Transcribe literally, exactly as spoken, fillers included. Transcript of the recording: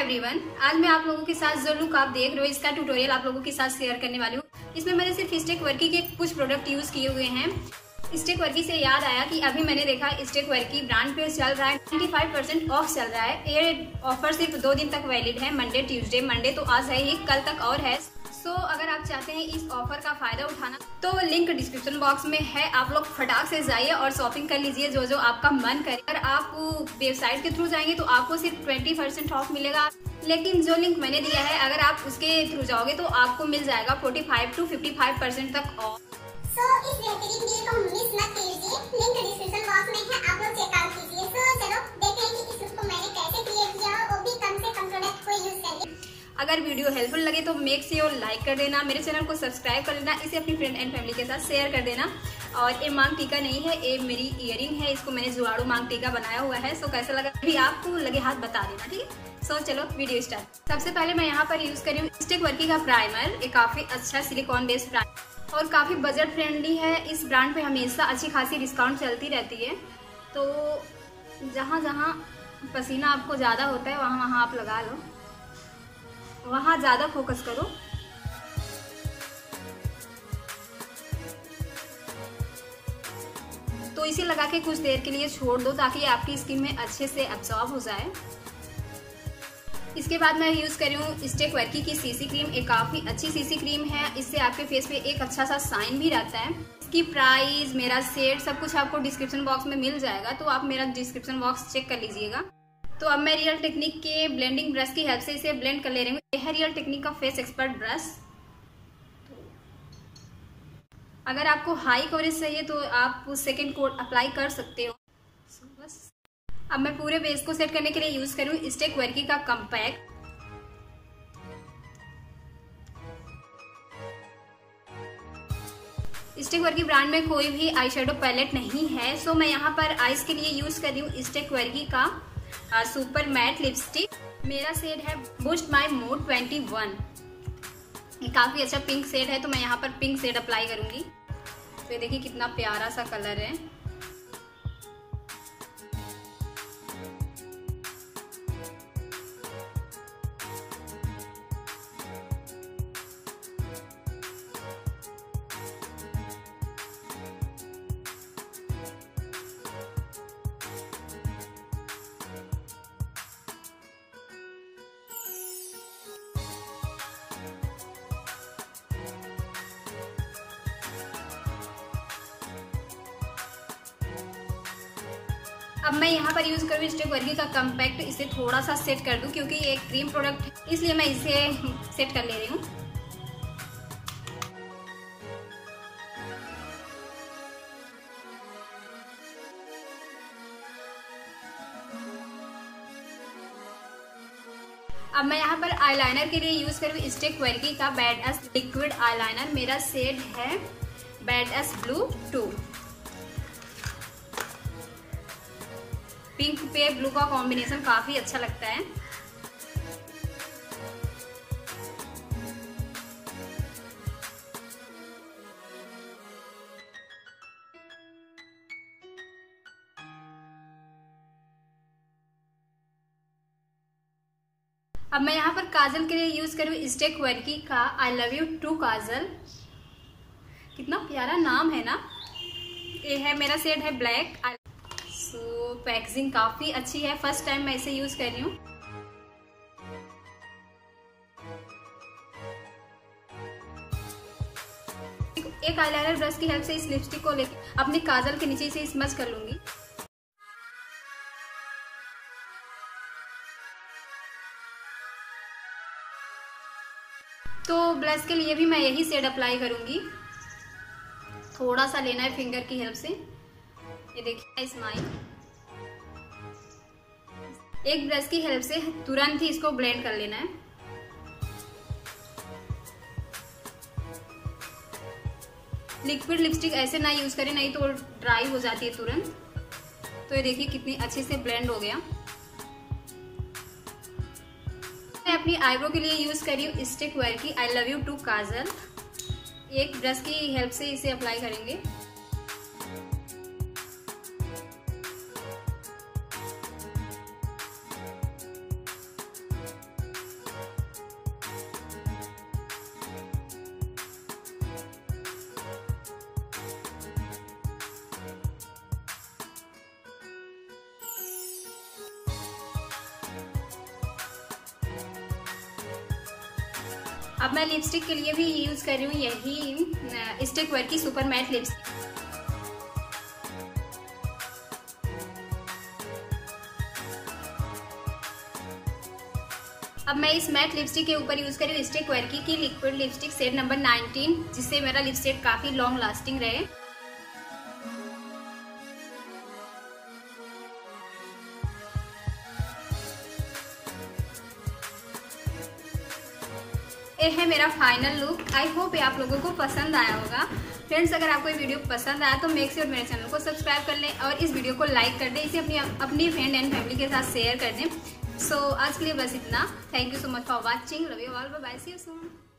Everyone, आज मैं आप लोगों के साथ जो लुक आप देख रहे हो इसका ट्यूटोरियल आप लोगों के साथ शेयर करने वाली हूँ। इसमें मैंने सिर्फ स्टेक वर्की के कुछ प्रोडक्ट यूज किए हुए हैं। स्टेक वर्की से याद आया कि अभी मैंने देखा स्टेक वर्की ब्रांड पे चल रहा है पचानवे परसेंट ऑफ चल रहा है। ये ऑफर सिर्फ दो दिन तक वैलिड है, मंडे ट्यूसडे। मंडे तो आज है ही, कल तक और है। सो so, अगर आप चाहते हैं इस ऑफर का फायदा उठाना तो लिंक डिस्क्रिप्शन बॉक्स में है, आप लोग फटाक से जाइए और शॉपिंग कर लीजिए जो जो आपका मन करे। अगर आप वेबसाइट के थ्रू जाएंगे तो आपको सिर्फ बीस परसेंट ऑफ मिलेगा, लेकिन जो लिंक मैंने दिया है अगर आप उसके थ्रू जाओगे तो आपको मिल जाएगा पैंतालीस टू पचपन परसेंट तक ऑफ। सो so, इस बेहतरीन डील को मिस मत कीजिए, लिंक डिस्क्रिप्शन बॉक्स में है, आप लोग चेकआउट कीजिए। सो so, चलो देखते हैं कि इस लुक को मैंने कैसे क्रिएट किया और वो भी कम से कम प्रोडक्ट को यूज करके। अगर वीडियो हेल्पफुल लगे तो मेक श्योर लाइक कर देना, मेरे चैनल को सब्सक्राइब कर लेना, इसे अपनी फ्रेंड एंड फैमिली के साथ शेयर कर देना। और ये मांग टीका नहीं है, ये मेरी इयरिंग है, इसको मैंने जुआड़ू मांग टीका बनाया हुआ है। सो कैसा लगा भी आपको लगे हाथ बता देना, ठीक है। सो चलो वीडियो स्टार्ट। सबसे पहले मैं यहाँ पर यूज कर रही हूँ स्टेक वर्की का प्राइमर। ये काफी अच्छा सिलिकॉन बेस्ड प्राइमर और काफी बजट फ्रेंडली है। इस ब्रांड पे हमेशा अच्छी खासी डिस्काउंट चलती रहती है, तो जहाँ जहाँ पसीना आपको ज्यादा होता है वहाँ वहाँ आप लगा लो, वहाँ ज्यादा फोकस करो। तो इसे लगा के कुछ देर के लिए छोड़ दो ताकि आपकी स्किन में अच्छे से एब्जॉर्ब हो जाए। इसके बाद मैं यूज कर रही हूँ स्टेक वर्की की सीसी क्रीम। एक काफी अच्छी सीसी क्रीम है, इससे आपके फेस पे एक अच्छा सा साइन भी रहता है। इसकी प्राइस, मेरा शेड, सब कुछ आपको डिस्क्रिप्शन बॉक्स में मिल जाएगा, तो आप मेरा डिस्क्रिप्शन बॉक्स चेक कर लीजिएगा। तो अब मैं रियल टेक्निक के ब्लेंडिंग ब्रश की हेल्प से इसे ब्लेंड कर ले रही हूँ। यह है रियल टेक्निक का फेस एक्सपर्ट ब्रश। अगर आपको हाई कवरेज चाहिए तो आप सेकेंड कोट अप्लाई कर सकते हो। so, बस अब मैं पूरे बेस को सेट करने के लिए यूज करूँ स्टेक वर्की का कम्पैक्ट। स्टेक वर्की ब्रांड में कोई भी आई शेडो पैलेट नहीं है, सो मैं यहाँ पर आईज के लिए यूज कर रही हूँ स्टेक वर्की का सुपर मैट लिपस्टिक। मेरा शेड है बूस्ट माई मूड इक्कीस। ये काफी अच्छा पिंक शेड है, तो मैं यहाँ पर पिंक शेड अप्लाई करूंगी। तो ये देखिए कितना प्यारा सा कलर है। अब मैं यहाँ पर यूज करूँ स्टेक वर्की का कम्पैक्ट। इसे थोड़ा सा सेट कर दूं क्योंकि ये एक क्रीम प्रोडक्ट है, इसलिए मैं इसे सेट कर ले रही हूँ। अब मैं यहाँ पर आईलाइनर के लिए यूज करूँ स्टेक वर्की का बैड एस लिक्विड आईलाइनर। मेरा शेड है bad ass blue two. Pink पे ब्लू का कॉम्बिनेशन काफी अच्छा लगता है। अब मैं यहाँ पर काजल के लिए यूज करूँ स्टेक वर्की का I love you too kajal. कितना प्यारा नाम है ना। ये है, मेरा शेड है ब्लैक। सो so, पैकेजिंग काफी अच्छी है, फर्स्ट टाइम मैं इसे यूज कर रही हूँ। एक आईलाइनर ब्रश की हेल्प से इस लिपस्टिक को लेकर अपनी काजल के नीचे से स्मज कर लूंगी। तो ब्लश के लिए भी मैं यही शेड अप्लाई करूंगी। थोड़ा सा लेना है फिंगर की हेल्प से। ये देखिए स्माइल। एक ब्रश की हेल्प से तुरंत ही इसको ब्लेंड कर लेना है। लिक्विड लिपस्टिक ऐसे ना यूज करें, नहीं तो ड्राई हो जाती है तुरंत। तो ये देखिए कितनी अच्छे से ब्लेंड हो गया। मैं अपनी आईब्रो के लिए यूज कर रही हूँ Stay Quirky I love you too kajal. एक ब्रश की हेल्प से इसे अप्लाई करेंगे। अब मैं लिपस्टिक के लिए भी यूज़ कर रही हूँ यही स्टिक वर्क की सुपर मैट लिपस्टिक। अब मैं इस मैट लिपस्टिक के ऊपर यूज़ कर रही हूँ स्टिक वर्की की liquid lipstick shade number nineteen, जिससे मेरा लिपस्टिक काफ़ी लॉन्ग लास्टिंग रहे। ये है मेरा फाइनल लुक। आई होप ये आप लोगों को पसंद आया होगा। फ्रेंड्स, अगर आपको ये वीडियो पसंद आया तो मेक श्योर मेरे चैनल को सब्सक्राइब कर लें और इस वीडियो को लाइक कर दें, इसे अपनी अपनी फ्रेंड एंड फैमिली के साथ शेयर कर दें। सो so, आज के लिए बस इतना। Thank you so much for watching. Love you all, bye bye, see you soon.